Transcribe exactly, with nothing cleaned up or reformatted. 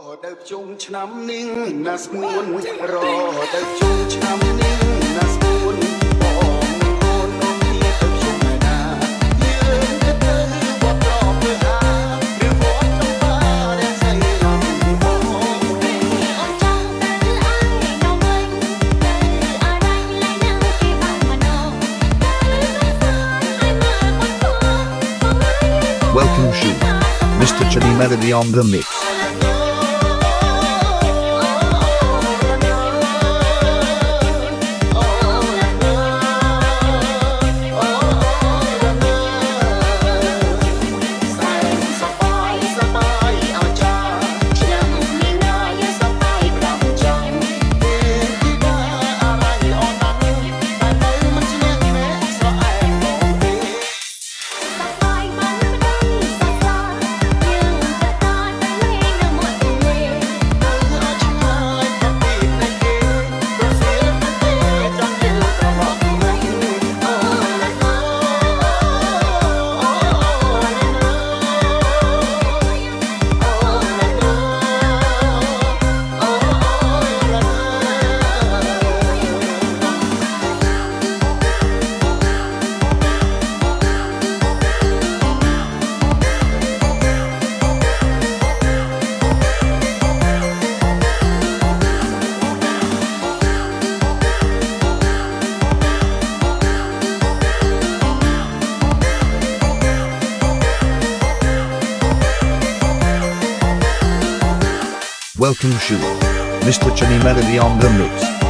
ដើបជុំឆ្នាំនេះណាស្មួនរដើបជុំឆ្នាំនេះណាស្មួនបងអូននំនេះទៅជុំណាយើងទៅទៅវត្តរពើអាឬវត្តចំបាដែលស្អីឡំបងអូនចង់ទៅអើយនៅវិញទៅអរ៉ៃលែងនៅគេបានមនោទៅទៅឲ្យមើលមកផង Welcome to Mister Chili Melody on the mix. Welcome to Mister Chili Melody on the mix.